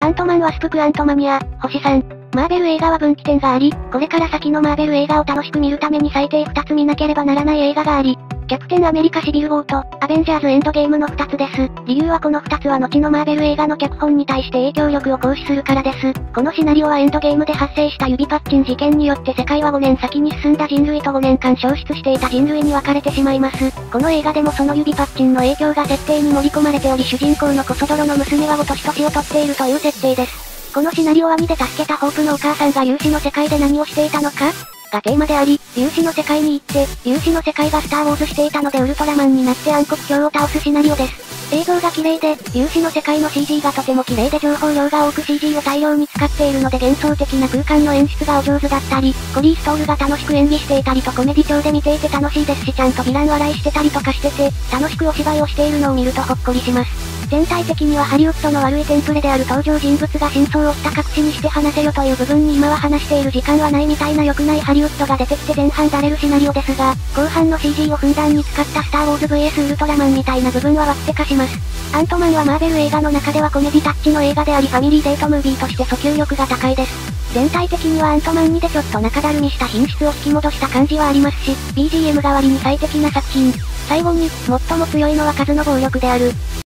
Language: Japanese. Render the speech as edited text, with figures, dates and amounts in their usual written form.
アントマン・ワスプ・クアントマニア、星3。マーベル映画は分岐点があり、これから先のマーベル映画を楽しく見るために最低2つ見なければならない映画があり、キャプテンアメリカシビルウォーと、アベンジャーズエンドゲームの2つです。理由はこの2つは後のマーベル映画の脚本に対して影響力を行使するからです。このシナリオはエンドゲームで発生した指パッチン事件によって世界は5年先に進んだ人類と5年間消失していた人類に分かれてしまいます。この映画でもその指パッチンの影響が設定に盛り込まれており主人公のコソ泥の娘は5と年を取っているという設定です。このシナリオは2で助けたホープのお母さんが有志の世界で何をしていたのかがテーマであり、有志の世界に行って、有志の世界がスターウォーズしていたのでウルトラマンになって暗黒鏡を倒すシナリオです。映像が綺麗で、有志の世界の CG がとても綺麗で情報量が多く CG を大量に使っているので幻想的な空間の演出がお上手だったり、コリー・ストールが楽しく演技していたりとコメディ調で見ていて楽しいですしちゃんとヴィラン笑いしてたりとかしてて、楽しくお芝居をしているのを見るとほっこりします。全体的にはハリウッドの悪いテンプレである登場人物が真相をひた隠しにして話せよという部分に今は話している時間はないみたいな良くないハリウッドが出てきて前半だれるシナリオですが、後半の CG をふんだんに使ったスターウォーズ vs ウルトラマンみたいな部分はワクテ化します。アントマンはマーベル映画の中ではコメディタッチの映画でありファミリーデートムービーとして訴求力が高いです。全体的にはアントマン2でちょっと中だるみした品質を引き戻した感じはありますし、BGM 代わりに最適な作品。最後に、最も強いのは数の暴力である。